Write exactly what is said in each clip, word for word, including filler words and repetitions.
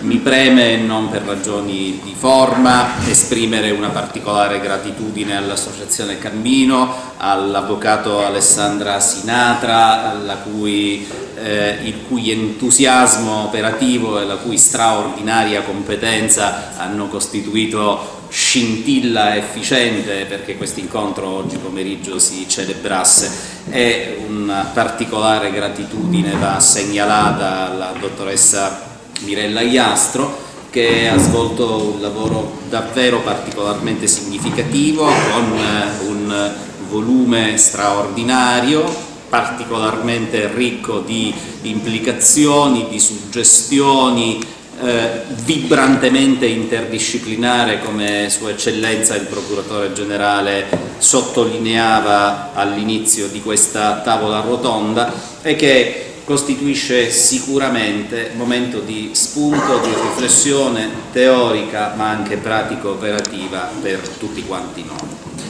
Mi preme, non per ragioni di forma, esprimere una particolare gratitudine all'Associazione Cammino, all'avvocato Alessandra Sinatra, alla cui, eh, il cui entusiasmo operativo e la cui straordinaria competenza hanno costituito scintilla efficiente perché questo incontro oggi pomeriggio si celebrasse, e una particolare gratitudine va segnalata alla dottoressa Mirella Iastro, che ha svolto un lavoro davvero particolarmente significativo con un volume straordinario, particolarmente ricco di implicazioni, di suggestioni, eh, vibrantemente interdisciplinare, come Sua Eccellenza il Procuratore Generale sottolineava all'inizio di questa tavola rotonda, e che costituisce sicuramente momento di spunto, di riflessione teorica ma anche pratico-operativa per tutti quanti noi.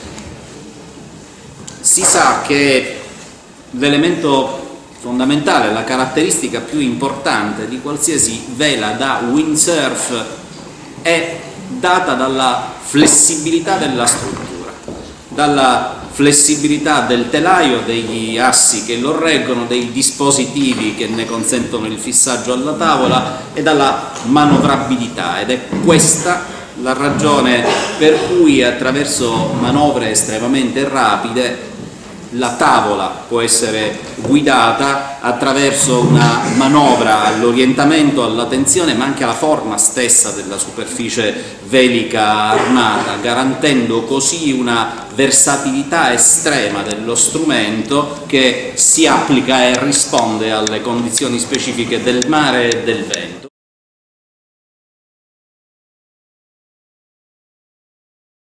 Si sa che l'elemento fondamentale, la caratteristica più importante di qualsiasi vela da windsurf è data dalla flessibilità della struttura, dalla flessibilità del telaio, degli assi che lo reggono, dei dispositivi che ne consentono il fissaggio alla tavola e dalla manovrabilità, ed è questa la ragione per cui attraverso manovre estremamente rapide la tavola può essere guidata attraverso una manovra all'orientamento, alla tensione, ma anche alla forma stessa della superficie velica armata, garantendo così una versatilità estrema dello strumento che si applica e risponde alle condizioni specifiche del mare e del vento.